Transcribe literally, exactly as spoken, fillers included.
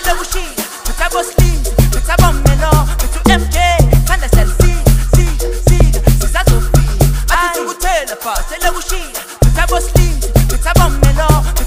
selewushile bethu aboslizi bethu abommelo bethu M J khanda siyalisika sika sika sisazofika athi thukuthela pha selewushile bethu aboslizi bethu abommelo